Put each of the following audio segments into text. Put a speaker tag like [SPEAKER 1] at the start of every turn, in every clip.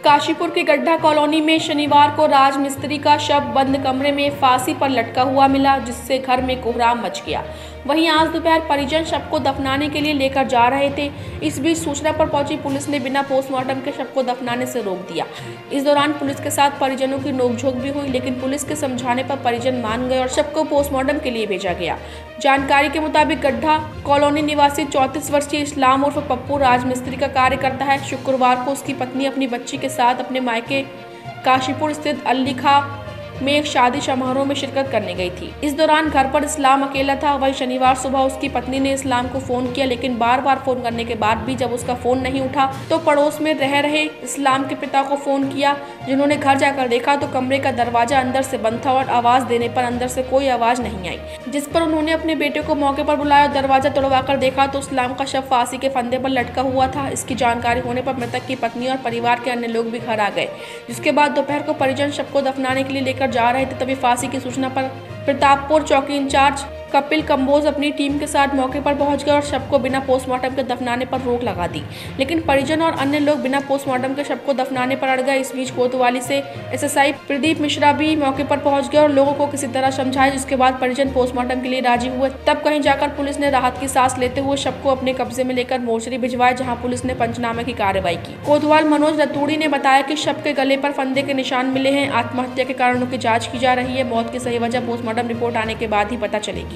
[SPEAKER 1] काशीपुर के गड्ढा कॉलोनी में शनिवार को राजमिस्त्री का शव बंद कमरे में फांसी पर लटका हुआ मिला, जिससे घर में कोहराम मच गया। वहीं आज दोपहर परिजन शव को दफनाने के लिए लेकर जा रहे थे। इस बीच सूचना पर पहुंची पुलिस ने बिना पोस्टमार्टम के शव को दफनाने से रोक दिया। इस दौरान पुलिस के साथ परिजनों की नोकझोंक भी हुई, लेकिन पुलिस के समझाने पर परिजन मान गए और शव को पोस्टमार्टम के लिए भेजा गया। जानकारी के मुताबिक गड्ढा कॉलोनी निवासी 34 वर्षीय इस्लाम उर्फ पप्पू राजमिस्त्री का कार्य करता है। शुक्रवार को उसकी पत्नी अपनी बच्ची के साथ अपने मायके काशीपुर स्थित अल्लीखा में एक शादी समारोह में शिरकत करने गई थी। इस दौरान घर पर इस्लाम अकेला था। वहीं शनिवार सुबह उसकी पत्नी ने इस्लाम को फोन किया, लेकिन बार बार फोन करने के बाद भी जब उसका फोन नहीं उठा तो पड़ोस में रह रहे इस्लाम के पिता को फोन किया, जिन्होंने घर जाकर देखा तो कमरे का दरवाजा अंदर से बंद था और आवाज देने पर अंदर से कोई आवाज नहीं आई, जिस पर उन्होंने अपने बेटे को मौके पर बुलाया और दरवाजा तोड़वाकर देखा तो इस्लाम का शव फांसी के फंदे पर लटका हुआ था। इसकी जानकारी होने पर मृतक की पत्नी और परिवार के अन्य लोग भी घर आ गए, जिसके बाद दोपहर को परिजन शव को दफनाने के लिए लेकर जा रहे थे। तभी फांसी की सूचना पर प्रतापपुर चौकी इंचार्ज कपिल कंबोज अपनी टीम के साथ मौके पर पहुंच गए और शव को बिना पोस्टमार्टम के दफनाने पर रोक लगा दी, लेकिन परिजन और अन्य लोग बिना पोस्टमार्टम के शव को दफनाने पर अड़ गए। इस बीच कोतवाली से एसएसआई प्रदीप मिश्रा भी मौके पर पहुंच गए और लोगों को किसी तरह समझाया, जिसके बाद परिजन पोस्टमार्टम के लिए राजी हुए। तब कहीं जाकर पुलिस ने राहत की सांस लेते हुए शव को अपने कब्जे में लेकर मोर्चरी भिजवाया, जहाँ पुलिस ने पंचनामे की कार्रवाई की। कोतवाल मनोज रतूड़ी ने बताया कि शव के गले पर फंदे के निशान मिले हैं। आत्महत्या के कारणों की जाँच की जा रही है। मौत की सही वजह पोस्टमार्टम रिपोर्ट आने के बाद ही पता चलेगी।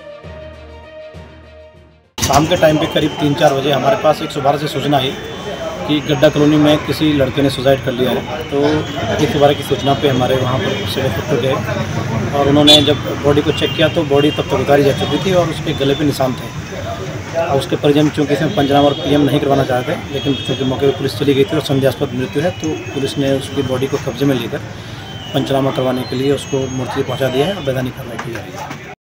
[SPEAKER 2] शाम के टाइम पे करीब 3-4 बजे हमारे पास 112 से सूचना आई कि गड्ढा कॉलोनी में किसी लड़के ने सुसाइड कर लिया है। तो 112 की सूचना पे हमारे वहाँ पर सिविल इंस्पेक्टर गए और उन्होंने जब बॉडी को चेक किया तो बॉडी तब तक उतारी जा चुकी थी और उसके गले पे निशान थे। और उसके परिजन चूँकि इसमें पंचनामा और पीएम नहीं करवाना चाहते, लेकिन चूँकि मौके पर पुलिस चली गई थी और संदेहास्पद मृत्यु है, तो पुलिस ने उसकी बॉडी को कब्जे में लेकर पंचनामा करवाने के लिए उसको मोर्चरी पहुँचा दिया है और वैधानिक कार्रवाई की जा रही है।